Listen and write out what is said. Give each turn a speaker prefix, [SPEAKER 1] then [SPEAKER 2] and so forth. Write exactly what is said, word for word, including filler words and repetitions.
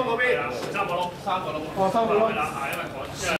[SPEAKER 1] 嗰邊。
[SPEAKER 2] 三個窿，三個窿。
[SPEAKER 1] 哦，三個窿。
[SPEAKER 2] 係啦，係因為嗰。